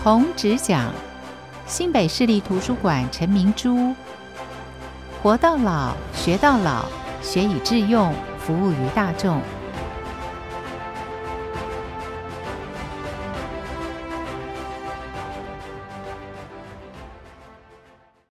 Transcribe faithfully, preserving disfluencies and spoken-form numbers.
童执讲，新北市立图书馆陈明珠。活到老，学到老，学以致用，服务于大众。